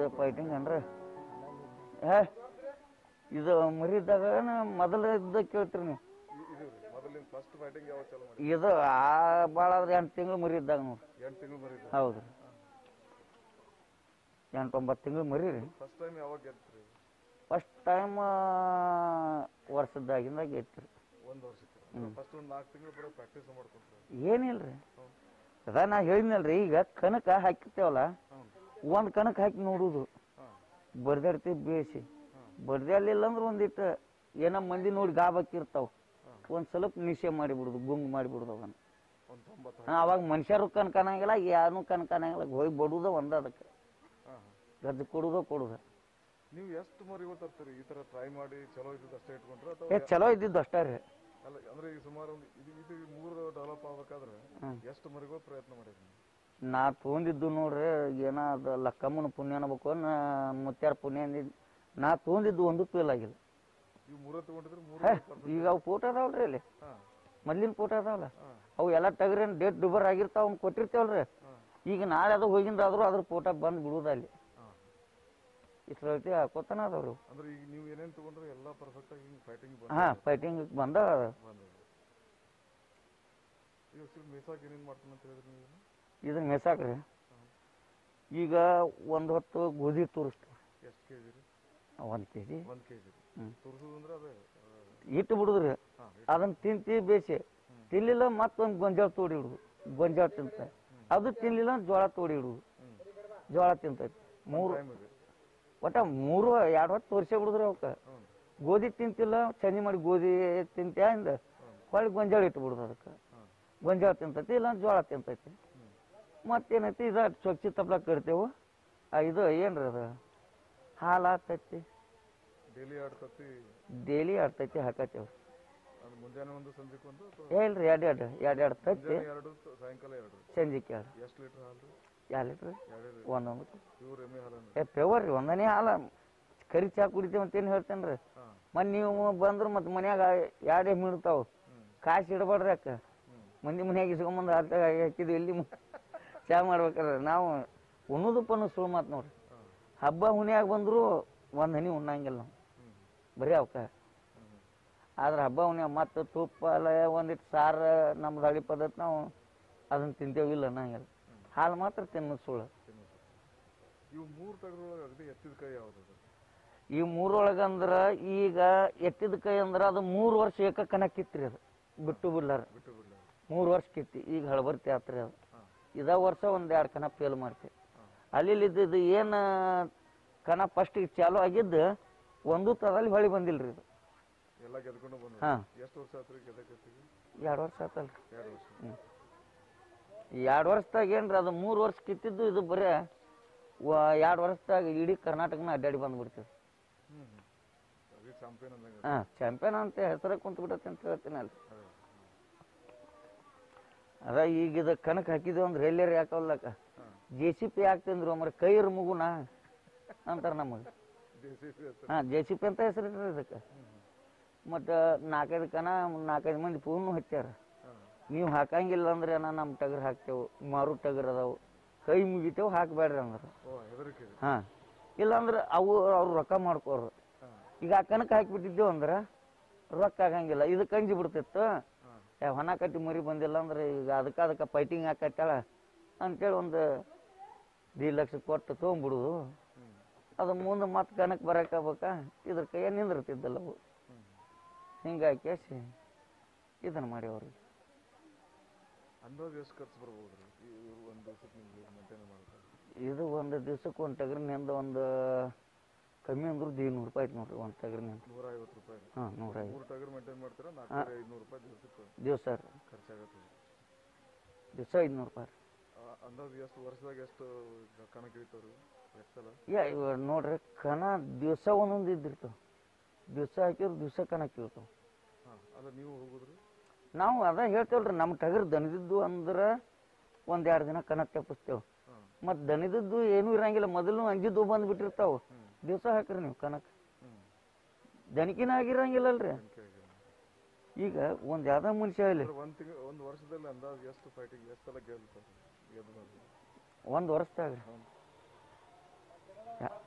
Fighting ಅಂದ್ರೆ ಇದು ಮರಿದಾಗ ಮೊದಲು ಇದ್ದ ಕೇಳ್ತೀರಿ ನೀವು ಇದು ಭಾಳ ಆದ್ರೆ 8 ತಿಂಗಳು ಮರಿ ಇದ್ದಾಗ ನೋಡ್ರಿ ಹೌದು 8-9 ತಿಂಗಳು ಮರಿ ರೀ ಫಸ್ಟ್ ಟೈಮ್ ವರ್ಷದಾಗಿಂದಾಗ ಗೆದ್ರಿ ಏನಿಲ್ರಿ ಅದ ನಾ ಹೇಳಿದ್ನಲ್ರಿ ಈಗ ಕನಕ ಹಾಕಿರ್ತೇವಲ್ಲ ಒಂದು ಕನಕ ಹಾಕಿ ನೋಡುದು ಬರ್ದಾಡ್ತೀವಿ ಬೇಯಿಸಿ ಬರ್ದಾಡ್ಲಿಲ್ಲ ಅಂದ್ರೆ ಒಂದಿಟ್ಟು ಏನೋ ಮಂದಿ ನೋಡಿ ಗಾಬಕ್ಕಿರ್ತಾವ ಒಂದು ಸ್ವಲ್ಪ ನಿಷೇ ಮಾಡಿಬಿಡುದು ಗುಂಗ್ ಮಾಡಿಬಿಡುದು ಅವನ್ನ ಅವಾಗ ಮನುಷ್ಯರು ಕನಕನಾಗಿಲ್ಲ ಯಾರು ಕನಕನಾಗಿಲ್ಲ ಹೋಗಿ ಬಡುದ ಒಂದ ಅದಕ್ಕೆ ಗದ್ದು ಕೊಡುದ ನೀವು ಎಷ್ಟು ಮರಿಗಳು ತರ್ತೀರಿ ಈ ತರ ಟ್ರೈ ಮಾಡಿ ಚಲೋ ಇದ್ದಿದ್ದು ಅಷ್ಟೇ ಇಟ್ಕೊಂಡ್ರೆ ಚಲೋ ಇದ್ದಿದ್ದು ಅಷ್ಟೇ ರೀ ಅಲ್ಲ ಅಂದ್ರೆ ಈಗ ಸುಮಾರು ಇದು 3 ಡೆವಲಪ್ ಆಗ್ಬೇಕಾದ್ರೆ ಎಷ್ಟು ಮರಿಗಳು ಪ್ರಯತ್ನ ಮಾಡಿದ್ರಿ ನಾ ತೊಗೊಂಡಿದ್ದು ನೋಡ್ರಿ ಏನ ಅದು ಲಕ್ಕಮ್ಮನ ಪುಣ್ಯ ಅನ್ಬೇಕು ಮುತ್ಯಾರ ಪುಣ್ಯ ನಾ ತೊಗೊಂಡಿದ್ದು ಒಂದು ಫೇಲ್ ಆಗಿಲ್ಲ ನೀವು 3 ತಗೊಂಡಿದ್ರೆ ಈಗ ಅವು ಫೋಟೋ ಅದಾವಲ್ರಿ ಅಲ್ಲಿ ಮೊದ್ಲಿನ ಫೋಟೋ ಅದಾವಲ್ಲ ಅವು ಎಲ್ಲ ತೆಗ್ರೇನು ಡೇಟ್ ಡುಬರ್ ಆಗಿರ್ತಾವ ಅವ್ನು ಕೊಟ್ಟಿರ್ತೇವಲ್ರಿ ಈಗ ನಾಳೆ ಅದು ಹೋಗಿಂದಾದ್ರೂ ಅದ್ರ ಫೋಟೋ ಬಂದು ಬಿಡುದ ಅಲ್ಲಿ ಇಷ್ಟು ರೀತಿ ಹಾಕೋತಾನ ಅದಾವ್ರಿ ಅಂದ್ರೆ ಈಗ ನೀವು ಏನೇನು ತಗೊಂಡ್ರೆ ಎಲ್ಲ ಪರ್ಫೆಕ್ಟ್ ಆಗಿ ಫೈಟಿಂಗ್ ಫೈಟಿಂಗ್ ಬಂದ ಇದನ್ನ ಮೇಸಾಕ್ರಿ ಈಗ ಒಂದು ಹೊತ್ತು ಗೋಧಿ ತೋರಿಸ್ತೀವಿ ಎಷ್ಟು ಕೆಜಿ ರೀ 1 ಕೆಜಿ ತೋರಿಸೋದಂದ್ರೆ ಅದೇ ಇಟ್ಟು ಬಿಡುದ್ರಿ ಅದನ್ನ ತಿಂತಿ ಬೇಸಿ ತಿನ್ಲಿಲ್ಲ ಮತ್ತೊಂದು ಗೊಂಜಾಳ ತೋಡಿ ಇಡುದು ಗೊಂಜಾಳ ತಿಂತ ಅದು ತಿನ್ಲಿಲ್ಲ ಜೋಳ ತೋಡಿ ಇಡುದು ಜೋಳ ತಿಂತೈತಿ ಒಟ್ಟ 2 ಹೊತ್ತು ತೋರಿಸೇ ಬಿಡುದ್ರಿ ಅವಕ್ಕ ಗೋಧಿ ತಿಂತಿಲ್ಲ ಚಂದಿ ಮಾಡಿ ಗೋಧಿ ತಿಂತ್ಯಾ ಇಂದ ಹೊಳ್ಳಿ ಗೊಂಜಾಳ ಇಟ್ಟು ಬಿಡುದು ಅದಕ್ಕೆ ಗೊಂಜಾಳ ತಿಂತೈತಿ ಇಲ್ಲ ಜೋಳ ತಿಂತೈತಿ ಮತ್ತೇನೈತಿ ಇದು ಚೊಚ್ಚಿ ತಪ್ಲ ಕಡ್ತೇವು ಇದು ಏನ್ರಿ ಅದು ಹಾಲು ಆಗ್ತೈತಿ ಡೈಲಿ ಆಡ್ತೈತಿ ಹಾಕತ್ತೇವ್ ಹೇಳ್ರಿ ಎರಡು ತತ್ತಿ ಸಂಜಿಕೆ 2 ಲೀಟ್ರ್ ಒಂದೊಂದು ಪೇವರ್ ರೀ ಒಂದನೇ ಹಾಲ ಕರಿ ಚಾ ಕುಡಿತೇವೆ ಅಂತೇನು ಹೇಳ್ತೇನ್ರಿ ಮತ್ತೆ ನೀವು ಬಂದ್ರು ಮತ್ತೆ ಮನ್ಯಾಗ 2 ಎಮ್ಮೆ ಇಡ್ತಾವ ಕಾಸು ಇಡಬೇಡ್ರಿ ಅಕ್ಕ ಮಂದಿ ಮನ್ಯಾಗ ಇಸ್ಕೊಂಬಂದು ಹಾಕಿದ್ವಿ ಇಲ್ಲಿ ಚಾ ಮಾಡ್ಬೇಕಾರೆ ನಾವು ಉಣ್ಣುದು ಪನ್ನು ಸುಳ್ಳು ಮಾತು ನೋಡ್ರಿ ಹಬ್ಬ ಹುಣ್ಯಾಗ ಬಂದ್ರು ಒಂದು ಹನಿ ಉಣ್ಣಂಗಿಲ್ಲ ನಾವು ಬರೀ ಅವಕ್ಕ ಆದ್ರೆ ಹಬ್ಬ ಹುಣ್ಯಾಗ ಮತ್ತು ತುಪ್ಪ ಅಲ್ಲ ಒಂದಿಟ್ಟು ಸಾರು ನಮ್ದು ಹಳ್ಳಿ ಪದ್ಧತಿ ನಾವು ಅದನ್ನು ತಿಂತೇವಿಲ್ಲ ಅನ್ನಂಗಿಲ್ಲ ಹಾಲು ಮಾತ್ರ ತಿನ್ನೋದು ಸುಳ್ಳು ಈ 3 ಒಳಗಂದ್ರೆ ಈಗ ಎತ್ತಿದ ಕೈ ಅಂದ್ರೆ ಅದು 3 ವರ್ಷ ಏಕ ಕನಕಿತ್ರಿ ಅದು ಬಿಟ್ಟು ಬಿಡ್ಲಾರ 3 ವರ್ಷ ಕಿತ್ತಿ ಈಗ ಹಳಬರ್ತಿ ಆತ್ರಿ ಅದು ಇದ ವರ್ಷ 1-2 ಕನ ಫೇಲ್ ಮಾಡ್ತೀವಿ ಅಲ್ಲಿ ಇದ್ದಿದ್ದು ಏನು ಕನ ಫಸ್ಟಿಗೆ ಚಾಲು ಆಗಿದ್ದು ಒಂದು ತದಲ್ಲಿ ಹೊಳಿ ಬಂದಿಲ್ರಿ ಇದು ಹಾಂ 2 ವರ್ಷ ಆತಲ್ರಿ 2 ವರ್ಷದಾಗ ಏನ್ರಿ ಅದು 3 ವರ್ಷ ಕಿತ್ತಿದ್ದು ಇದು ಬರೀ 2 ವರ್ಷದಾಗ ಇಡೀ ಕರ್ನಾಟಕನ ಅಡ್ಡಾಡಿ ಬಂದ್ಬಿಡ್ತೀವಿ ಚಾಂಪಿಯನ್ ಅಂತ ಹೆಸರ ಕುಂತ ಬಿಡತ್ತೆ ಅಂತ ಹೇಳ್ತೀನಿ ಅಲ್ಲಿ ಅದ ಈಗ ಇದು ಕನಕ್ ಹಾಕಿದ್ವಿ ಅಂದ್ರೆ ಎಲ್ಲಾರ ಯಾಕವಲ್ಲಕ್ಕ JCP ಹಾಕ್ತಿಂದ್ರು ಮರ ಕೈಯರ್ ಮುಗುನ ಅಂತಾರ ನಮಗೆ JCP ಅಂತ ಹೆಸರಿಟ್ರಿ ಇದಕ್ಕೆ ಮತ್ತು 4-5 ಕನ 4-5 ಮಂದಿ ಪೂರ್ಣ ಹಚ್ಚಾರ ನೀವು ಹಾಕಂಗಿಲ್ಲ ಅಂದ್ರೆ ನಮ್ಮ ಟಗರ್ ಹಾಕ್ತೇವೆ ಮಾರು ಟಗರ್ ಅದಾವು ಕೈ ಮುಗಿತೇವೆ ಹಾಕಬೇಡ್ರಿ ಅಂದ್ರೆ ಇಲ್ಲಾಂದ್ರೆ ಅವ್ರು ರೊಕ್ಕ ಮಾಡ್ಕೋರು ಈಗ ಆ ಕನಕ ಹಾಕಿಬಿಟ್ಟಿದ್ದೇವು ಅಂದ್ರೆ ರೊಕ್ಕ ಆಗಂಗಿಲ್ಲ ಇದು ಕಂಜಿ ಬಿಡ್ತಿತ್ತು ಹೊನ ಕಟ್ಟಿ ಮರಿ ಬಂದಿಲ್ಲ ಅಂದ್ರೆ ಈಗ ಅದಕ್ಕೆ ಫೈಟಿಂಗ್ ಹಾಕತ್ತಾಳ ಅಂತೇಳಿ ಒಂದು 2 ಲಕ್ಷ ಕೊಟ್ಟು ತೊಗೊಂಡ್ಬಿಡುದು ಅದು ಮುಂದೆ ಮತ್ತೆ ಕನಕ್ಕೆ ಬರೋಕ್ಕಾಗಬೇಕಾ ಇದ್ರ ಕೈಯ ನಿಂದಿರ್ತಿದ್ದಲ್ಲ ಅವು ಹಿಂಗಾಗಿ ಕೇಸಿ ಇದನ್ನು ಮಾಡಿ ಅವ್ರಿಗೆ ಇದು ಒಂದು ದಿವ್ಸಕ್ಕೆ ಒಂದು ಟಗರಿನಿಂದ ಒಂದು ಕಮ್ಮಿ ಅಂದ್ರೆ 200 ರೂಪಾಯಿ ಐತೆ ನೋಡ್ರಿ ಒಂದು ಟಗರಿನಿಂದ 150 ರೂಪಾಯಿ ಹಾಂ 150 ದಿವಸ ದಿವಸ 500 ರೂಪಾಯಿ ನೋಡ್ರಿ ಕನ ದಿವಸ ಒಂದೊಂದು ಇದ್ದಿರ್ತಾವ ದಿವಸ ಹಾಕಿದ್ರು ದಿವಸ ಕನ ಕೀಳ್ತಾವ ನಾವು ಅದ ಹೇಳ್ತೇವಲ್ರಿ ನಮ್ಮ ಟಗರ್ ದನದಿದ್ದು ಅಂದ್ರೆ 1-2 ದಿನ ಕನ ತೆಪ್ಪಿಸ್ತೇವೆ ಮತ್ತು ದನದಿದ್ದು ಏನೂ ಇರಂಗಿಲ್ಲ ಮೊದಲು ಅಂಜಿದ್ದು ಬಂದು ಬಿಟ್ಟಿರ್ತಾವ ದಿವಸ ಹಾಕ್ರಿ ನೀವು ಕನಕ ದನಕಿನ ಆಗಿರಂಗಿಲ್ಲಲ್ರಿ ಈಗ ಒಂದು ಯಾವ್ದೋ ಮನುಷ್ಯ ಇಲ್ಲಿ ಒಂದು ವರ್ಷದಾಗ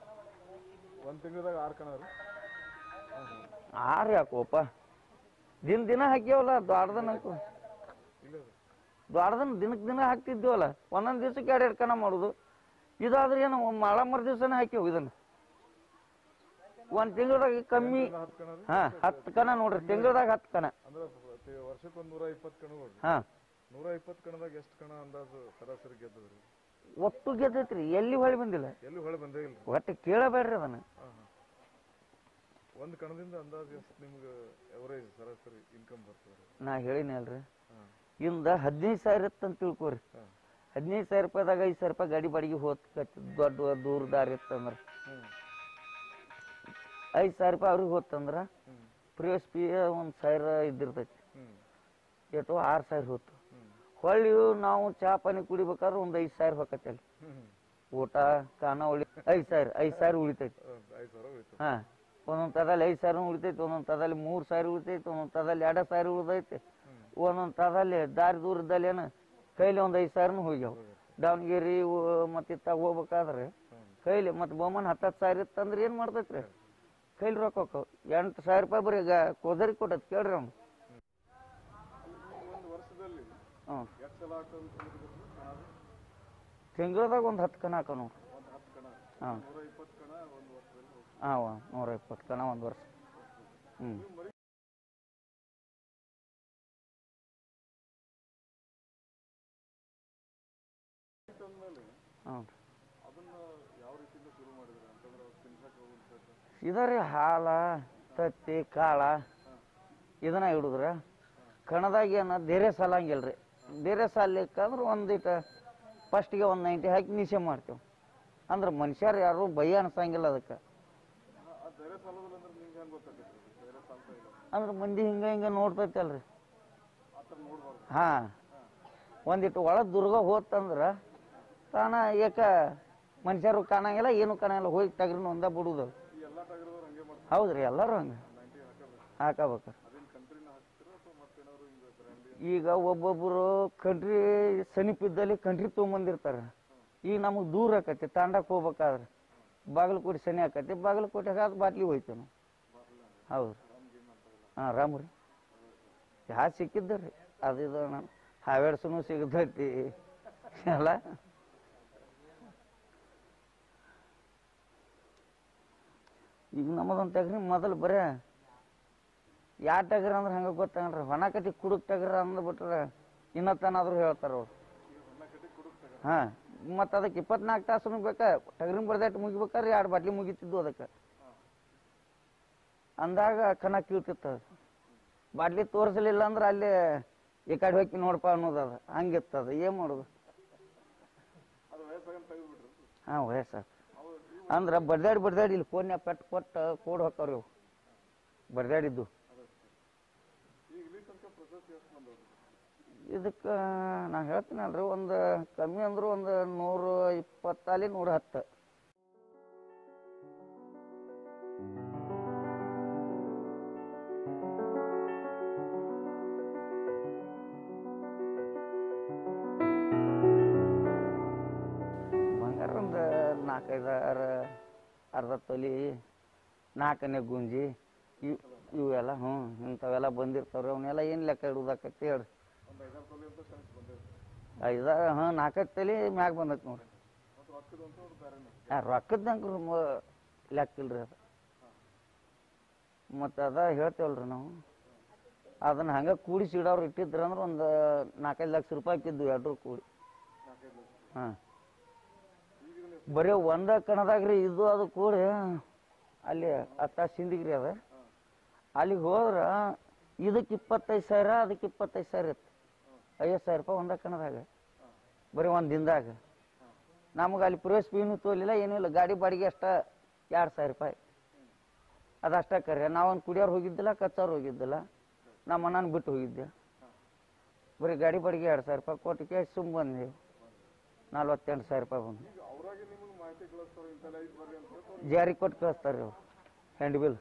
ಒಂದು ತಿಂಗಳದಾಗ 6 ಕಣ ರೀ. 6 ಯಾಕೋಪ ದಿನ ಹಾಕ್ಯವಲ್ಲ ದೊಡ್ಡದನ್ನ ಹಾಕು ಇಲ್ಲ ರೀ ದೊಡ್ಡದನ್ನ ದಿನ ಹಾಕ್ತಿದ್ವಲ್ಲ ಒಂದೊಂದು ದಿವ್ಸಕ್ಕೆ 2 ಕಣ ಮಾಡೋದು. ಇದಾದ್ರೆ ಏನು ಮಳ ಮರ ದಿವ್ಸನೇ ಹಾಕಿವು ಇದನ್ನ. ಒಂದು ತಿಂಗಳದಾಗ ಕಮ್ಮಿ 10 ಕಣ ರೀ. 10 ಕಣ ನೋಡ್ರಿ ತಿಂಗಳದಾಗ 10 ಕಣ ಅಂದ್ರೆ ವರ್ಷಕ್ಕೆ ಒಂದು 120 ಕಣಗಳು ರೀ. 120 ಕಣದಾಗ ಎಷ್ಟು ಕಣ ಅಂದಾಜು ಸರಾಸರಿ ಗೆದ್ದದ್ರಿ? ಒಟ್ಟು ಗೆದ್ದೈತ್ರಿ, ಎಲ್ಲಿ ಹೊಳಿ ಬಂದಿಲ್ಲ, ಎಲ್ಲಿ ಹೊಳೆ ಬಂದೇ ಇಲ್ಲ. ಒಟ್ಟು ಕೇಳಬೇಡ್ರಿ ಅದನ್ನ. ಒಂದು ಕಣದಿಂದ ಅಂದಾಜು ಎಷ್ಟು ನಿಮ್ಗೆ ಎವರೇಜ್ ಸರಾಸರಿ ಇನ್ಕಮ್ ಬರ್ತದೆ? ನಾ ಹೇಳಿನಿ ಅಲ್ರಿ, ಇಂದ 15,000 ಇತ್ತಂತ ತಿಳ್ಕೊರಿ. 15,000 ರೂಪಾಯಿದಾಗ 5,000 ರೂಪಾಯಿ ಗಾಡಿ ಬಾಡಿಗೆ ಹೋಗ್ತೈತಿ. ದೊಡ್ಡ ದೂರ ದಾರಿ ಇತ್ತಂದ್ರ 5,000 ರೂಪಾಯಿ ಅವ್ರಿಗೆ ಹೋತಂದ್ರ ಪ್ರಿಯಸ್ ಪಿ 1,000 ಇದ್ದಿರ್ತೈತಿ. ಎಷ್ಟು 6,000 ಹೋತು. ಹೊಳ್ಳಿ ನಾವು ಚಾ ಪಾನಿ ಕುಡಿಬೇಕಾದ್ರೆ ಒಂದು 5,000 ಹೋಗತ್ತೆ ಅಲ್ಲಿ. ಊಟ ಕಾನ ಉಳಿ 5,000 ಉಳಿತೈತಿ. ಒಂದೊಂದು ತದಲ್ಲಿ 5,000 ಉಳಿತೈತಿ, ಒಂದೊಂದು ತದಲ್ಲಿ 3,000 ಉಳಿತೈತಿ, ಒಂದೊಂದು ತದಲ್ಲಿ 2,000 ಉಳಿದೈತಿ, ಒಂದೊಂದು ತದಲ್ಲಿ ದಾರಿ ದೂರದಲ್ಲಿ ಏನು ಕೈಲಿ ಒಂದು 5,000 ಹೋಗ್ಯಾವ. ದಾವಣಗೆರೆ ಮತ್ತೆ ಇತ್ತಾಗ ಹೋಗ್ಬೇಕಾದ್ರೆ ಕೈಲಿ ಮತ್ತೆ ಬೊಮ್ಮನ್ 10,000 ಇತ್ತಂದ್ರೆ ಏನ್ ಮಾಡ್ತೈತ್ರಿ, ಕೈಲಿ ರೊಕ್ಕ ಹೋಗ್ತಾವ. 8,000 ರೂಪಾಯಿ ಬರೀ ಕೋದರಿ ಕೊಟ್ಟೈತಿ ಕೇಳ್ರಿ ಅವ್ನು. ತಿಂಗಳದಾಗ ಒಂದು 10 ಕಣ ಹಾಕ ನೋಡ್ರಿ. 120 ಕಣ ಒಂದು ವರ್ಷ. ಇದರಿ ಹಾಲ ತತ್ತಿ ಕಾಳ ಇದನ್ನ ಹಿಡಿದ್ರ ಕಣದಾಗ ಏನ ಧೈರ್ಯ ಸಾಲಂಗಿಲ್ರಿ. ಧೈರ್ಯ ಸಾಲಿಕ್ಕಂದ್ರೆ ಒಂದಿಟ ಫಸ್ಟಿಗೆ ಒಂದು 90 ಹಾಕಿ ನಿಷೆ ಮಾಡ್ತೇವೆ. ಅಂದ್ರೆ ಮನುಷ್ಯರು ಯಾರು ಭಯ ಅನ್ಸಂಗಿಲ್ಲ ಅದಕ್ಕೆ. ಅಂದ್ರೆ ಮಂದಿ ಹಿಂಗ ನೋಡ್ತೈತಿ ಅಲ್ರಿ. ಒಂದಿಟ್ಟು ಒಳ ದುರ್ಗ ಹೋತಂದ್ರ ತಾನ ಏಕ ಮನುಷ್ಯರು ಕಾಣಂಗಿಲ್ಲ, ಏನು ಕಾಣಂಗಿಲ್ಲ, ಹೋಗಿ ಟಗರಿನ ಒಂದ ಬಿಡುದು. ಹೌದ್ರಿ, ಎಲ್ಲರೂ ಹಂಗ ಹಾಕಬೇಕ. ಈಗ ಒಬ್ಬೊಬ್ರು ಕಂಟ್ರಿ ಸಮೀಪಿದ್ದಲ್ಲಿ ಕಂಟ್ರಿ ತೊಗೊಂಬಂದಿರ್ತಾರ. ಈಗ ನಮಗೆ ದೂರ ಆಕತಿ, ತಾಂಡಕ್ಕೆ ಹೋಗ್ಬೇಕಾದ್ರೆ ಬಾಗಲಕೋಟೆ ಸನಿ ಆಕತಿ, ಬಾಗಲಕೋಟೆಗೆ ಅದು ಬಾಟ್ಲಿ ಹೋಯ್ತು ನಾವು. ಹೌದು ರಾಮ್ರಿ ಯಾ ಸಿಕ್ಕಿದ್ದರಿ ಅದಿದು ಹಾವೇಡ್ಸನು ಸಿಗತೈತಿ ಎಲ್ಲ. ಈಗ ನಮ್ಮದೊಂದು ಟಗರಿ ಮೊದಲು ಬರೇ ಯಾವ ಟಗರ ಅಂದ್ರೆ ಹಂಗೆ ಗೊತ್ತಾಗಲ್ರಿ. ಹೊಣ ಕಟ್ಟಿ ಕುಡುಕ್ ಟಗರ ಅಂದ್ಬಿಟ್ರೆ ಇನ್ನೊತ್ತನಾದ್ರು ಹೇಳ್ತಾರ ಅವ್ರು. ಮತ್ತು ಅದಕ್ಕೆ 24 ತಾಸು ಬೇಕಾ ಟಗರಿನ ಬರ್ದಾಟ್ ಮುಗಿಬೇಕಾದ್ರೆ 2 ಬಾಟ್ಲಿ ಮುಗಿತಿದ್ವು ಅದಕ್ಕೆ. ಅಂದಾಗ ಕಣ ಕೀಳ್ತಿತ್ತು. ಬಾಟ್ಲಿ ತೋರಿಸಲಿಲ್ಲ ಅಂದ್ರೆ ಅಲ್ಲಿ ಈ ಕಡೆ ಹೋಗಿ ನೋಡಪ್ಪ ಅನ್ನೋದು ಅದು ಹಂಗಿತ್ತದ. ಏನು ಮಾಡೋದು? ವಯಸ್ಸಾಗ ಅಂದ್ರೆ ಬಡ್ದಾಡಿ ಇಲ್ಲಿ ಫೋನ್ಯಾಗ ಪೆಟ್ಟು ಕೊಟ್ಟು ಕೋಡ್ ಹೋಗ್ತಾವ್ರಿ ಅವು ಬಡ್ದಾಡಿದ್ದು. ಇದಕ್ಕೆ ನಾ ಹೇಳ್ತೀನಲ್ರಿ, ಒಂದು ಕಮ್ಮಿ ಅಂದ್ರೆ ಒಂದು 120 110. ಬಂಗಾರ ಒಂದು 4-5 ಅರ್ಧ ತೊಲಿ 4ನೇ ಗುಂಜಿ ಇವೆಲ್ಲ ಇಂಥವೆಲ್ಲ ಬಂದಿರ್ತಾವ್ರಿ. ಅವನ್ನೆಲ್ಲ ಏನು ಲೆಕ್ಕ ಇಡುದಾಕತಿ ಹೇಳ್ರಿ. 4 ತೊಲಿ ಮ್ಯಾಗ ಬಂದೈತಿ ನೋಡ್ರಿ. ರೊಕ್ಕದಂಕ್ರು ಲೆಕ್ಕ ಇಲ್ರಿ ಅದು. ಮತ್ತು ಅದ ಹೇಳ್ತೇವಲ್ರಿ ನಾವು, ಅದನ್ನ ಹಂಗೆ ಕೂಡಿಸಿ ಇಡೋರು ಇಟ್ಟಿದ್ರ ಅಂದ್ರೆ ಒಂದು 4-5 ಲಕ್ಷ ರೂಪಾಯಿ ಹಾಕಿದ್ವು ಎರಡರೂ ಕೂಡಿ. ಬರೀ ಒಂದ ಕಣದಾಗ್ರಿ ಇದು ಅದು ಕೂಡಿ ಅಲ್ಲಿ ಅತ್ತ ಸಿಂದಿಗ್ರಿ ಅದ. ಅಲ್ಲಿಗೆ ಹೋದ್ರ ಇದಕ್ಕೆ 25,000 ಅದಕ್ಕೆ 25,000 ಇತ್ತು. 50,000 ರೂಪಾಯಿ ಒಂದ ಕಣದಾಗ ಬರೀ ಒಂದು ದಿನದಾಗ. ನಮಗೆ ಅಲ್ಲಿ ಪ್ರವೇಶ ಫೀನು ತೋಲಿಲ್ಲ, ಏನೂ ಇಲ್ಲ. ಗಾಡಿ ಬಾಡಿಗೆ ಅಷ್ಟ 2,000 ರೂಪಾಯಿ ಅದಷ್ಟ ಕರೆ. ನಾವೊಂದು ಕುಡಿಯೋರು ಹೋಗಿದ್ದಿಲ್ಲ, ಕಚ್ಚೋರು ಹೋಗಿದ್ದಿಲ್ಲ, ನಮ್ಮ ಅಣ್ಣನ ಬಿಟ್ಟು ಹೋಗಿದ್ದೆ. ಬರೀ ಗಾಡಿ ಬಾಡಿಗೆ 2,000 ರೂಪಾಯಿ ಕೊಟ್ಟಿಗೆ ಸುಮ್ಮ ಬಂದೆವು. 48,000 ರೂಪಾಯಿ ಬಂದು ಜಾರಿ ಕೊಟ್ಟು ಕಳಿಸ್ತಾರೆ ಅವ್ರು ಹ್ಯಾಂಡ್ ಬಿಲ್.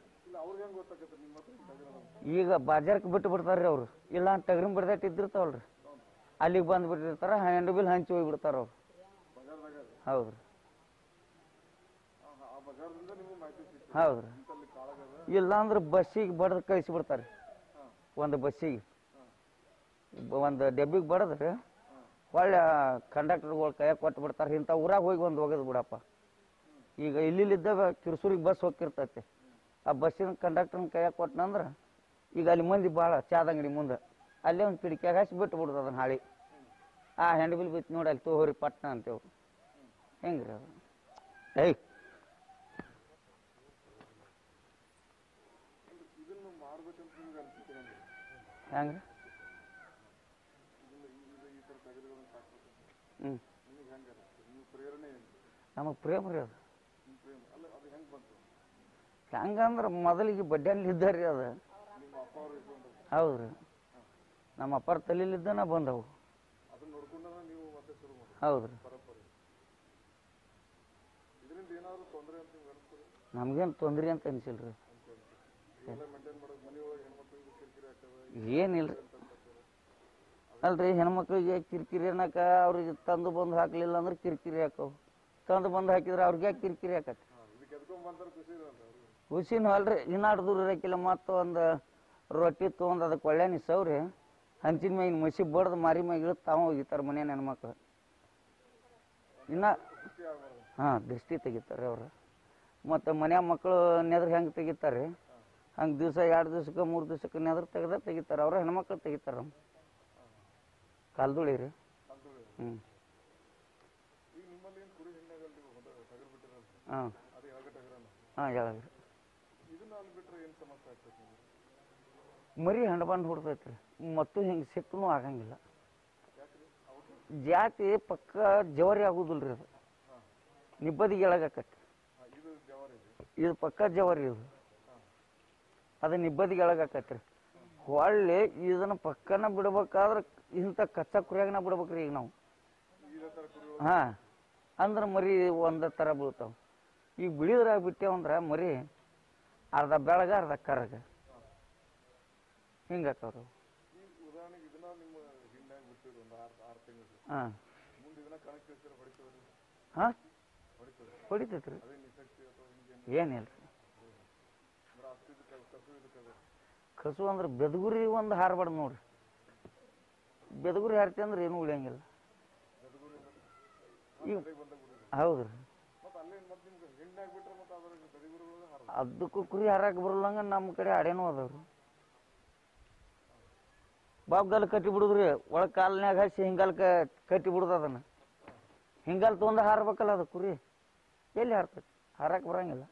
ಈಗ ಬಾಜಾರ್ಗೆ ಬಿಟ್ಟು ಬಿಡ್ತಾರ್ರಿ ಅವ್ರು. ಇಲ್ಲ ಟಗರಿನ ಬಿಡ್ದಾಟ್ ಇದ್ದಿರ್ತಾವಲ್ರಿ, ಅಲ್ಲಿಗೆ ಬಂದು ಬಿಟ್ಟಿರ್ತಾರ, ಹ್ಯಾಂಡ್ ಬಿಲ್ ಹಂಚಿ ಹೋಗ್ಬಿಡ್ತಾರ ಅವ್ರು. ಹೌದ್ರಿ. ಬಜಾರ್ದಿಂದ ನಿಮ್ಗೆ ಮಾಹಿತಿ ಸಿಗ್ತದೆ ಹೌದ್ರಿ. ಇಂತಲ್ಲಿ ಕಾಳಗದ ಇಲ್ಲಾಂದ್ರೆ ಬಸ್ಸಿಗೆ ಬಡ್ದು ಕಳಿಸ್ಬಿಡ್ತಾರೆ. ಒಂದು ಬಸ್ಸಿಗೆ ಒಂದು ಡಬ್ಬಿಗೆ ಬಡದ್ರೆ ಒಳ್ಳೆ ಕಂಡಕ್ಟರ್ಗಳು ಕೈಯಾಗ ಕೊಟ್ಟು ಬಿಡ್ತಾರೆ. ಇಂಥ ಊರಾಗ ಹೋಗಿ ಒಂದು ಹೋಗೋದು ಬಿಡಪ್ಪ. ಈಗ ಇಲ್ಲಿದ್ದ ಕಿರ್ಸೂರಿಗೆ ಬಸ್ ಹೋಗ್ತಿರ್ತೈತೆ, ಆ ಬಸ್ಸಿನ ಕಂಡಕ್ಟರ್ನ ಕೈಯಾಗ ಕೊಟ್ಟನಂದ್ರೆ ಈಗ ಅಲ್ಲಿ ಮಂದಿ ಭಾಳ ಚಾದ ಅಂಗಡಿ ಮುಂದೆ ಅಲ್ಲೇ ಒಂದು ಕಿಟಕಿಯಾಗ ಹಾಸಿ ಬಿಟ್ಟು ಬಿಡೋದು ಅದನ್ನ ಹಾಳಿ. ಆ ಹೆಂಡ್ ಬಿಲ್ ಬಿತ್ತು ನೋಡಿ ಅಲ್ಲಿ ತೋರಿ ಪಟ್ನ ಅಂತೇವು. ಹೆಂಗ್ರಿ ಅದು? ಏಯ್ ಇದನ್ನು ಮಾಡ್ಬೇಕಂತ ನಿಮ್ಗೆ ಅನ್ಸುತ್ತೆ ಹೆಂಗ್ರಿ? ಈ ಥರ ತಗಡುಗಳನ್ನು ಸಾಕ್ಬೇಕು ಹ್ಞೂ ನಿಮಗೆ ಹೆಂಗೆ ನಿಮ್ಮ ಪ್ರೇರಣೆ ಏನು? ನಮಗೆ ಪ್ರೇಮ ರೀ ಅದು. ನಿಮ್ಮ ಪ್ರೇಮ ಅಲ್ಲ ಅದು ಹೆಂಗೆ ಬಂತು? ಹೆಂಗಂದ್ರೆ ಮೊದಲಿಗೆ ಬಡ್ಡ್ಯಾನಲ್ಲಿ ಇದ್ದಾರೆ ರೀ ಅದು. ನಿಮ್ಮ ಅಪ್ಪ ಅವರು ಇಟ್ಕೊಂಡು ಹೌದು ರೀ, ನಮ್ಮ ಅಪ್ಪರ ತಲೆಯಲ್ಲಿದ್ದನ ಬಂದವು. ಅದನ್ನ ನೋಡ್ಕೊಂಡ ನೀವು ಮತ್ತೆ ಶುರು ಮಾಡಿ. ಹೌದು ರೀ. ಪರಂಪರೆ ಇದರಿಂದ ಏನಾದರೂ ತೊಂದರೆ ಅಂತ ನಿಮ್ಗೆ ಅನಿಸ್ತದೆ? ನಮಗೇನು ತೊಂದರೆ ಅಂತ ಅನಿಸಿಲ್ಲ ರೀ. ಎಲ್ಲ ಮೇಂಟೈನ್ ಮಾಡೋದು ಮನೆಯೊಳಗೆ ಹೆಣ್ಮಕ್ಳಿಗೆ ಕಿರಿಕಿರಿ ಆಗ್ತದೆ ಏನಿಲ್ಲ ಅಲ್ರಿ. ಹೆಣ್ಮಕ್ಳಿಗೆ ಕಿರಿಕಿರಿ ಅನ್ನಕ ಅವ್ರಿಗೆ ತಂದು ಬಂದು ಹಾಕಲಿಲ್ಲ ಅಂದ್ರೆ ಕಿರಿಕಿರಿ ಹಾಕವು. ತಂದು ಬಂದು ಹಾಕಿದ್ರೆ ಅವ್ರಿಗೆ ಯಾಕೆ ಕಿರಿಕಿರಿ ಹಾಕತ್ತೆ? ಇದಕ್ಕೆ ಎದ್ಕೊಂಬಂತಾರೆ ಖುಷಿ ಇರಲ್ಲ ಅವ್ರಿಗೆ. ಖುಷಿನೂ ಅಲ್ರಿ. ಇನ್ನಾಡು ದೂರ ಇರಕ್ಕಿಲ್ಲ. ಮತ್ತು ಒಂದು ರೊಟ್ಟಿ ತೊಗೊಂಡು ಅದಕ್ಕೆ ಒಳ್ಳೆ ನಿಸವ್ರಿ ಹಂಚಿನ ಮ್ಯಾಗಿನ ಮಸಿ ಬಡ್ದು ಮಾರಿ ಮ್ಯಾಗ ಇಳಿದು ತಾವು ಹೋಗಿತಾರೆ ಮನೇನ ಹೆಣ್ಮಕ್ಳು. ಇನ್ನು ಹಾಂ ದೃಷ್ಟಿ ತೆಗಿತಾರೆ ಅವರು. ಮತ್ತು ಮನ್ಯಾಗ ಮಕ್ಕಳು ನೆದ್ರೆ ಹೆಂಗೆ ತೆಗಿತಾರೆ ಹಂಗೆ ದಿವಸ 2 ದಿವ್ಸಕ್ಕೆ 3 ದಿವ್ಸಕ್ಕೆ ನೆದ್ರೆ ತೆಗಿತಾರೆ. ಅವ್ರ ಹೆಣ್ಮಕ್ಳು ತೆಗಿತಾರೆ. ನಮ್ಮ ಕಾಲ್ದುಳಿ ರೀ. ಹ್ಞೂ ಈಗ ನಿಮ್ಮಲ್ಲಿ ಏನು ಕುರಿ ಹೆಣ್ಣಾಗಲ್ಲ ನೀವು ಟಗರು ಬಿಟ್ಟಿರಲ್ಲ? ಹಾಂ ಅದು ಯಾವಾಗ ಟಗರಲ್ಲ? ಹಾಂ ಹೇಳಗ್ರಿ. ಇದನ್ನ ಅಲ್ಲಿ ಬಿಟ್ಟರೆ ಏನು ಸಮಸ್ಯೆ ಆಗ್ತದೆ ನಿಮಗೆ? ಮರಿ ಹಂಡು ಬಂದು ಹುಡ್ತೈತೆ ರೀ. ಮತ್ತು ಹಿಂಗೆ ಸಿಕ್ಕೂ ಆಗಂಗಿಲ್ಲ. ಯಾಕ್ರಿ? ಜಾತಿ ಪಕ್ಕ ಜವರಿ ಆಗೋದಿಲ್ಲ ರೀ. ಅದು ನಿಬ್ಬದಿಗೆ ಎಳಗಾಕತ್ತೆ. ಇದು ಜವಾರಿ ಇದೆ, ಇದು ಪಕ್ಕ ಜವರಿ. ಇದು ಅದು ನಿಬ್ಬದಿಗೆ ಎಳಗಾಕತ್ತೆ ರೀ. ಹೊಳ್ಳಿ ಇದನ್ನು ಪಕ್ಕನ ಬಿಡ್ಬೇಕಾದ್ರೆ ಇಂಥ ಕಚ್ಚಾ ಕುರಿಯಾಗನ ಬಿಡ್ಬೇಕ್ರಿ ಈಗ ನಾವು. ಇದೇ ಥರ ಕುರಿ ಹಾಂ ಅಂದ್ರೆ ಮರಿ ಒಂದೇ ಥರ ಬೀಳ್ತಾವೆ. ಈಗ ಬಿಳಿದ್ರಾಗ ಬಿಟ್ಟೇವಂದ್ರೆ ಮರಿ ಅರ್ಧ ಬೆಳಗ ಅರ್ಧ ಕರಗ ಹಿಂಗೆ ಆಕವ್ರು. ಈಗ ಉದಾಹರಣೆಗೆ ಇದನ್ನ ನಿಮ್ಮ ಹಿಂಡ್ಯಾಗ ಬಿಟ್ಟಿದ್ರು ಒಂದು 6 ತಿಂಗಳು. ಹಾಂ ಮುಂದೆ ಇದನ್ನ ಕಣಕ್ಕೆ ಕಳಿಸಿದ್ರೆ ಹೊಡಿತದ್ರಿ? ಹಾಂ ಹೊಡಿತದೆ. ಹೊಡಿತೈತೆ ರೀ. ಅದೇ ನಿಶಕ್ತಿ ಅಥವಾ ಹಿಂಗೆ ಏನಿಲ್ಲ ರೀ. ಅಂದ್ರೆ ಅಷ್ಟು ಇದಕ್ಕೆ ಕಸು ಇದಕ್ಕೆ ಕಸು ಅಂದ್ರೆ ಬೆದಗುರಿ ಒಂದು ಹಾರಬಾರ್ದು ನೋಡ್ರಿ. ಬೆದಗುರಿ ಹಾರ್ತಿ ಅಂದ್ರೆ ಏನೂ ಉಳಿಯಂಗಿಲ್ಲ. ಈಗ ಹೌದು ರೀ. ಮತ್ತೆ ಅಲ್ಲೇ ಮತ್ತೆ ನಿಮ್ಗೆ ಹಿಂಡ್ಯಾಗ ಬಿಟ್ರೆ ಮತ್ತೆ ಅದ್ರಾಗ ಗಡಿಗುರುಗಳು ಹಾರ ಅದಕ್ಕೂ ಕುರಿ ಹಾರಕ್ಕೆ ಬರಲ್ಲಂಗ ನಮ್ಮ ಕಡೆ ಅಡೇನೂ ಅದಾವ್ರಿ. ಬಾಬ್ಗಲ್ ಕಟ್ಟಿ ಬಿಡುದ್ರಿ. ಒಳಗೆ ಕಾಲ್ನ್ಯಾಗ ಹಸಿ ಹಿಂಗಾಲ್ಕ ಕಟ್ಟಿ ಬಿಡುದು. ಅದನ್ನು ಹಿಂಗಾಲ್ ತೊಗೊಂಡು ಹಾರ್ಬೇಕಲ್ಲ ಅದು ಕುರಿ. ಎಲ್ಲಿ ಹಾರ್ತೈತಿ? ಹಾರಕ್ಕೆ ಬರಂಗಿಲ್ಲ.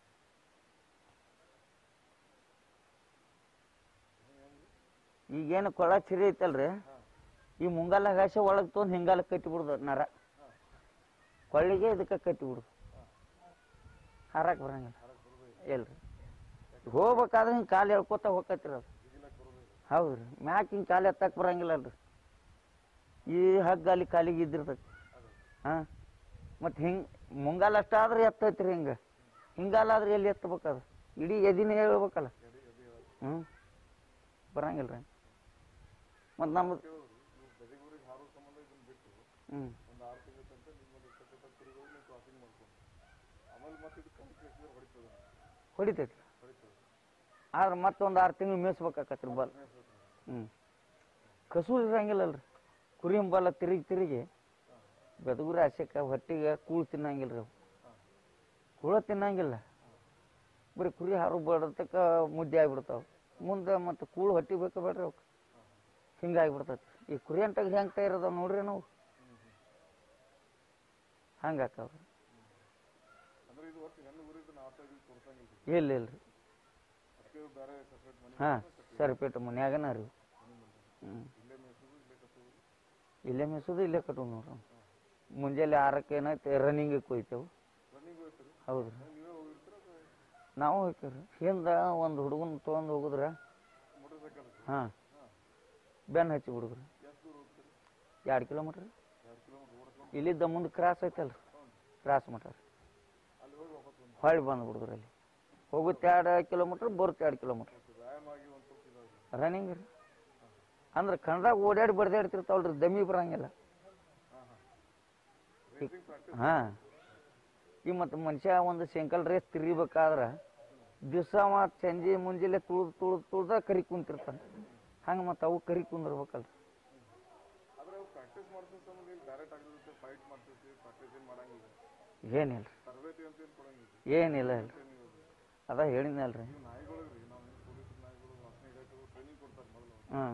ಈಗೇನು ಕೊಳ ಚಿರಿ ಐತಲ್ರಿ, ಈ ಮುಂಗಾಲಾಗ ಹಸಿ ಒಳಗೆ ತೊಗೊಂಡು ಹಿಂಗಾಲಕ್ಕೆ ಕಟ್ಟಿ ಬಿಡುದು ನರ. ಕೊಳ್ಳಿಗೆ ಇದಕ್ಕೆ ಕಟ್ಟಿ ಬಿಡುದು. ಹಾರಕ್ಕೆ ಬರಂಗಿಲ್ಲ. ಎಲ್ರಿ ಹೋಗ್ಬೇಕಾದ್ರೆ ಹಿಂಗೆ ಕಾಲು ಎಳ್ಕೊತ ಹೋಗತ್ತಿರ ಅದು. ಹೌದು ರೀ. ಮ್ಯಾಕ್ ಹಿಂಗೆ ಕಾಲು ಎತ್ತಕ್ಕೆ ಬರಂಗಿಲ್ಲ ಅಲ್ರಿ. ಈ ಹಗ್ಗ ಅಲ್ಲಿ ಕಾಲಿಗೆ ಇದ್ದಿರ್ತೈತಿ. ಹಾಂ ಮತ್ತು ಹಿಂಗೆ ಮುಂಗಾಲ ಅಷ್ಟಾದ್ರೆ ಎತ್ತೈತಿ ರೀ. ಹಿಂಗಾಲಾದ್ರೆ ಎಲ್ಲಿ ಎತ್ತಬೇಕದು? ಇಡೀ ಎದಿನ ಹೇಳ್ಬೇಕಲ್ಲ. ಹ್ಞೂ ಬರಂಗಿಲ್ಲ ರೀ. ಮತ್ತು ನಮ್ಮದು ಗದಿಗುರಿಗೆ ಹಾರೋ ಸಂಬಂಧ ಇದನ್ನ ಬಿಟ್ಟು ಹ್ಞೂ ಒಂದು 6 ತಿಂಗಳ ತನಕ ನಿಮ್ಮಲ್ಲಿ ಇರ್ತಕ್ಕಂಥ ಕುರಿಗಳು ನೀವು ಕ್ರಾಸಿಂಗ್ ಮಾಡ್ಕೊಂಡು ಆಮೇಲೆ ಮತ್ತೆ ಇದು ಕಣಕ್ಕೆ ಕಳಿಸಿದ್ರೆ ಹೊಡಿತದೆ? ಹೊಡಿತೈತಿ. ಹೊಡಿತದೆ. ಆದ್ರೆ ಮತ್ತೊಂದು 6 ತಿಂಗಳು ಮೇಯಿಸ್ಬೇಕಾಕತ್ರಿ ಬಲ್. ಹ್ಞೂ ಕಸು ಇರಂಗಿಲ್ಲಲ್ರಿ. ಕುರಿ ಬಲ್ಲ ತಿರುಗಿ ಬೆದಗುರಿ ಹಸಕ್ಕೆ ಹೊಟ್ಟಿಗೆ ಕೂಳು ತಿನ್ನಂಗಿಲ್ಲ ರೀ. ಅವು ಕೂಳ ತಿನ್ನಂಗಿಲ್ಲ. ಬರೀ ಕುರಿ ಹಾರು ಬಡತಕ್ಕೆ ಮುದ್ದೆ ಆಗಿಬಿಡ್ತಾವೆ. ಮುಂದೆ ಮತ್ತು ಕೂಳು ಹೊಟ್ಟಿ ಬೇಕು ಬೇಡ್ರಿ ಅವಕ್ಕೆ. ಹಿಂಗಾಗಿಬಿಡ್ತೈತಿ. ಈ ಕುರಿ ಅಂಟಾಗ ಹೆಂಗೆ ತಯಾರದಾವ ನೋಡ್ರಿ ನಾವು. ಹಂಗೆ ಹಾಕವ್ರಿ. ಅಂದ್ರೆ ಇದು ಒಟ್ಟು ಹೆಣ್ಣು ಊರಿದ್ದು ನಾಲ್ಕು ತೋರ್ಸಂಗಿಲ್ಲ? ಇಲ್ಲ ಇಲ್ರಿ. ಅದಕ್ಕೆ ಬೇರೆ ಸಪ್ರೇಟ್ ಮನೆ? ಹಾಂ ಸರಿಪೇಟು ಮನ್ಯಾಗನ ರೀ. ಹ್ಞೂ ಇಲ್ಲೇ ಮೇಯಿಸೋದು ಇಲ್ಲೇ ಕಟ್ಟೋದು? ಇಲ್ಲೇ ಮೇಯ್ಸೋದು ಇಲ್ಲೇ ಕಟ್ಟೋದು ನೋಡ್ರಿ. ಮುಂಜಾನೆ 6ಕ್ಕೆ ಏನೈತೆ ರನ್ನಿಂಗಿಗೆ ಕೊಯ್ತೇವೆ. ರನ್ನಿಂಗ್ ಹೋಗ್ತೀರಿ? ಹೌದು ರೀ. ನೀವೇ ಹೋಗಿರ್ತೀರ? ನಾವು ಹೋಗ್ತೀವಿ. ಹಿಂದೆ ಒಂದು ಹುಡುಗನ ತೊಗೊಂಡು ಹೋಗುದ್ರೆ ಮೋಟರ್ ಸೈಕಲ್? ಹಾಂ ಬೆನ್ನು ಹಚ್ಚಿ ಹುಡುಗ್ರಿ. ಎಷ್ಟು ದೂರ ಹೋಗ್ತೀರಿ? 2 ಕಿಲೋಮೀಟ್ರ್. 2 ಕಿಲೋಮೀಟರ್ ಓಡಿಸ್ಕೊಂಡು ಇಲ್ಲಿದ್ದ ಮುಂದೆ ಕ್ರಾಸ್ ಐತಲ್ಲ, ಕ್ರಾಸ್ ಮಠ ಅಲ್ಲಿ ಹೋಗಿ ವಾಪಸ್ ಬಂದು ಹೊಳ್ಳಿ ಬಂದು ಬಿಡುದ್ರಿ. ಅಲ್ಲಿ ಹೋಗುತ್ತೆ 2 ಕಿಲೋಮೀಟ್ರ್, ಬರುತ್ತೆ 2 ಕಿಲೋಮೀಟ್ರ್. ವ್ಯಾಯಾಮ ಆಗಿ ಒಂದು ಸ್ವಲ್ಪ ಇದಾಗಿ ರನ್ನಿಂಗ್ ರೀ. ಅಂದ್ರೆ ಕನ್ನಡಾಗ ಓಡಾಡಿ ಬಡ್ದಾಡ್ತಿರ್ತಾವಲ್ರಿ, ದಮ್ಮಿ ಬರಂಗಿಲ್ಲ. Racing practice? ಹಾಂ ಈ ಮತ್ತು ಮನುಷ್ಯ ಒಂದು ಸೈಕಲ್ ರೇಸ್ ತಿರ್ಗಿಬೇಕಾದ್ರೆ ದಿವಸ ಸಂಜೆ ಮುಂಜಾನೆ ತುಳ್ದ ಕರಿ ಕುಂತಿರ್ತಾನೆ ಹಂಗೆ ಮತ್ತು ಅವು ಕರಿ ಕುಂದಿರ್ಬೇಕಲ್ರಿ. ಏನಿಲ್ಲ ಏನಿಲ್ಲ ಇಲ್ರಿ ಅದ ಹೇಳಿದ್ನಲ್ರಿ. ಹಾಂ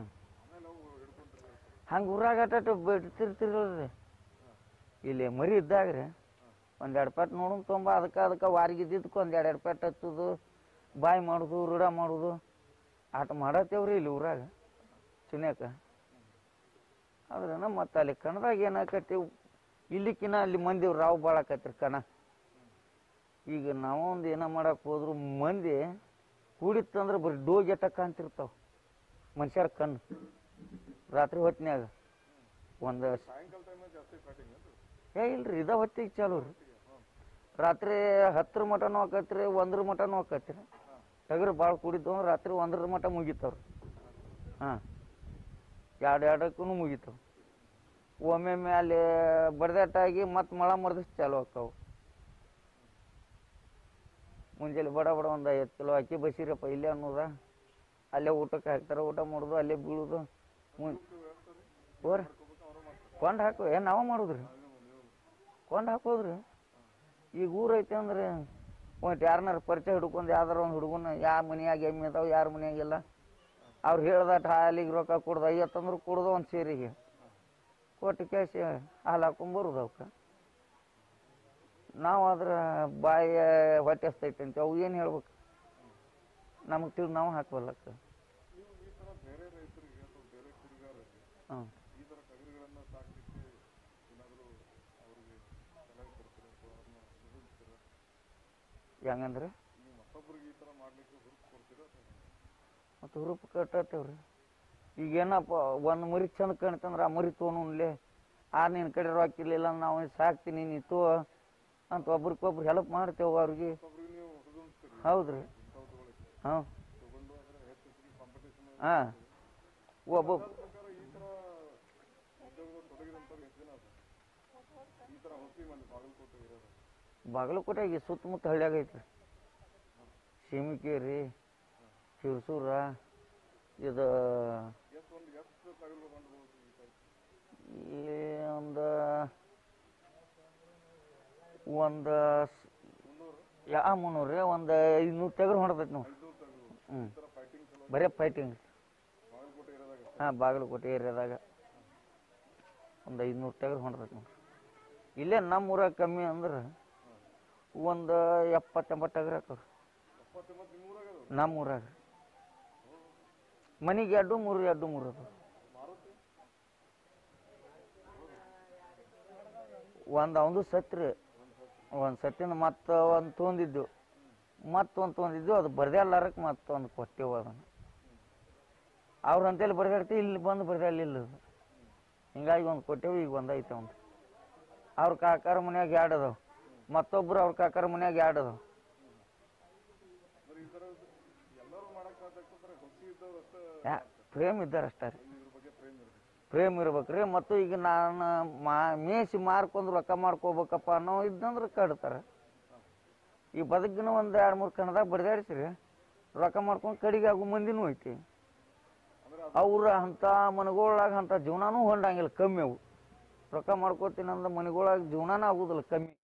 ಹಂಗೆ ಊರಾಗಟ ಬಿಡ್ತಿರ್ತಿರಲ್ರಿ. ಇಲ್ಲಿ ಮರಿ ಇದ್ದಾಗ್ರಿ ಒಂದೆರಡು ಪೆಟ್ಟು ನೋಡೋಣ ತೊಂಬ ಅದಕ್ಕೆ ವಾರಿಗಿದ್ದಕ್ಕೆ ಒಂದೆರಡು ಪೆಟ್ಟು ಹಚ್ಚೋದು ಬಾಯಿ ಮಾಡೋದು ರೂಢ ಮಾಡೋದು ಆಟ ಮಾಡತ್ತೇವ್ರಿ ಇಲ್ಲಿ ಊರಾಗ ಚಿನ್ಯಾಕ. ಆದ್ರೇನ ಮತ್ತು ಅಲ್ಲಿ ಕಣದಾಗ ಏನಾಕತಿ ಇಲ್ಲಿಕಿನ ಅಲ್ಲಿ ಮಂದಿ ರಾವ್ ಭಾಳ ಆಕತ್ರಿ ಕಣ. ಈಗ ನಾವೊಂದು ಏನೋ ಮಾಡಕ್ಕೆ ಹೋದ್ರು ಮಂದಿ ಕೂಡಿತ್ತಂದ್ರೆ ಬರೀ ಡೋಗೆಟ ಕಾಣ್ತಿರ್ತಾವ ಮನುಷ್ಯರ ಕಣ್ಣು ರಾತ್ರಿ ಹೊತ್ತಿನಾಗ. ಒಂದು ಇಲ್ರಿ ಇದ ಹೊತ್ತಿಗೆ ಚಾಲು ರೀ. ರಾತ್ರಿ 10 ಮಟನೂ ಆಕತ್ರಿ 1 ಮಟನೂ ಆಕತ್ರಿ. ಟಗರು ಭಾಳ ಕೂಡಿದ್ದು ಅಂದ್ರೆ ರಾತ್ರಿ 1 ಮಟ ಮುಗಿತಾವ್ರಿ. ಹಾಂ 2 ಮುಗಿತಾವ. ಒಮ್ಮೊಮ್ಮೆ ಅಲ್ಲಿ ಬಡ್ದಾಟಾಗಿ ಮತ್ತು ಮಳ ಮರ್ದಿಸ್ ಚಾಲು ಆಕ್ಕಾವು. ಮುಂಜಾನೆ ಬಡ ಒಂದು 5 ಕಿಲೋ ಅಕ್ಕಿ ಬಸಿರಪ್ಪ ಇಲ್ಲೇ ಅನ್ನೋದ ಅಲ್ಲೇ ಊಟಕ್ಕೆ ಹಾಕ್ತಾರೆ. ಊಟ ಮಾಡೋದು ಅಲ್ಲೇ ಬೀಳೋದು. ಓರಿ ಕೊಂಡು ಹಾಕೋ ನಾವ ಮಾಡೋದ್ರಿ ಕೊಂಡು ಹಾಕೋದ್ರಿ. ಈಗ ಊರು ಐತೆ ಅಂದ್ರೆ ಒಂದು ಯಾರನ್ನಾರು ಪರಿಚಯ ಹಿಡ್ಕೊಂಡು ಯಾವ್ದಾರ ಒಂದು ಹುಡುಗನ ಯಾವ ಮನ್ಯಾಗ ಎಮ್ಮೆ ಅದಾವ ಯಾರ ಮನ್ಯಾಗಿಲ್ಲ ಅವ್ರು ಹೇಳ್ದಟ್ಟು ಹಾಲಿಗೆ ರೊಕ್ಕ ಕೊಡ್ದು 50 ಅಂದ್ರೆ ಕೊಡ್ದು ಒಂದು ಸೇರಿಗೆ ಕೊಟ್ಟು ಕ್ಯಾಶ್ ಹಾಲು ಹಾಕೊಂಬರುದು ಅವಕ್ಕೆ. ನಾವು ಅದ್ರ ಬಾಯಿ ಹೊಟ್ಟೆ ಹಸ್ತೈತೆ ಅಂತ ಅವು ಏನು ಹೇಳ್ಬೇಕು ನಮಗೆ ತಿಳಿದು ನಾವು ಹಾಕಬಲ್ಲಕ್ಕ. ಹಾಂ ಹೆಂಗಂದ್ರೆ ಮತ್ತು ಹುರುಪು ಕಟ್ಟತ್ತೇವ್ರಿ. ಈಗೇನಪ್ಪ ಒಂದು ಮರಿ ಚಂದ ಕಾಣ್ತಂದ್ರೆ ಆ ಮರಿ ತೊಗೊಂಡ್ಲೆ ನಿನ್ನ ಕಡೆ ರೊಕ್ಕ ಇರಲಿಲ್ಲ ನಾವು ಸಾಕ್ತೀನಿ ನೀ ತೋ ಅಂತ ಒಬ್ರಿಗೊಬ್ರು ಹೆಲ್ಪ್ ಮಾಡ್ತೇವೆ ಅವ್ರಿಗೆ. ಹೌದ್ರಿ. ಹಾಂ ಹಾಂ ಒಬ್ಬ ಬಾಗಲಕೋಟೆಗೆ ಸುತ್ತಮುತ್ತ ಹಳ್ಳಿಯಾಗ ಐತ್ರಿ. ಶಿಮಿಕೇರಿ ಶಿವಸೂರ ಇದು ಒಂದು 300 ರೀ. ಒಂದು 500 ಟಗರು ಹೊಡೆದೈತಿ ನಾವು. ಹ್ಞೂ ಬರೀ ಫೈಟಿಂಗ್. ಹಾಂ ಬಾಗಲಕೋಟೆ ಏರಿಯಾದಾಗ ಒಂದು 500 ಟಗರು ಹೊಡೆದೈತಿ ನೋಡ್ರಿ. ಇಲ್ಲೇ ನಮ್ಮ ಊರಾಗ ಕಮ್ಮಿ ಅಂದ್ರೆ ಒಂದು 70-80 ಟಗರು ಹಾಕವ್ರಿ ನಮ್ಮ ಊರಾಗ. ಮನೆಗೆ 2-3 ಅದಾವ. ಒಂದು ಅವನು ಸತ್ರಿ ಒಂದು ಸತ್ತಿನ ಮತ್ತು ಒಂದು ತೊಂದಿದ್ದು ಅದು ಬರ್ದಾಡ್ಲಾರಕ್ಕೆ ಮತ್ತೊಂದು ಕೊಟ್ಟೆವು. ಅದನ್ನು ಅವ್ರ ಅಂತೇಳಿ ಬರ್ದಾಡ್ತಿ ಇಲ್ಲಿ ಬಂದು ಬರ್ದಾಡಲಿಲ್ಲ. ಹಿಂಗಾಗಿ ಒಂದು ಕೊಟ್ಟೆವು. ಈಗ ಒಂದೈತೆ ಒಂದು ಅವ್ರ ಕಾಕಾರ ಮನ್ಯಾಗ 2 ಅದಾವ. ಮತ್ತೊಬ್ರು ಅವ್ರ ಕಾಕಾರ ಮನ್ಯಾಗ 2 ಅದಾವ. ಪ್ರೇಮ್ ಇದ್ದಾರೆ ಅಷ್ಟೇ ರೀ. ಪ್ರೇಮ್ ಇರ್ಬೇಕ್ರಿ. ಮತ್ತು ಈಗ ನಾನು ಮೇಸಿ ಮಾರ್ಕೊಂಡು ರೊಕ್ಕ ಮಾಡ್ಕೋಬೇಕಪ್ಪ ಅನ್ನೋ ಇದ್ದಂದ್ರೆ ಕಡ್ತಾರೆ. ಈ ಬದುಕಿನ ಒಂದು 2-3 ಕಣದಾಗ ಬಡ್ದಾಡಿಸ್ರಿ ರೊಕ್ಕ ಮಾಡ್ಕೊಂಡು ಕಡಿಗೆ ಆಗೋ ಮಂದಿನೂ ಐತಿ. ಅವ್ರ ಅಂಥ ಮನೆಗೊಳಾಗ ಅಂಥ ಜೀವನನೂ ಹೊಂಡಂಗಿಲ್ಲ ಕಮ್ಮಿ. ಅವು ರೊಕ್ಕ ಮಾಡ್ಕೋತೀನಿ ಅಂದ್ರೆ ಮನೆಗೊಳಗೆ ಜೀವನನೂ ಆಗೋದಿಲ್ಲ ಕಮ್ಮಿ.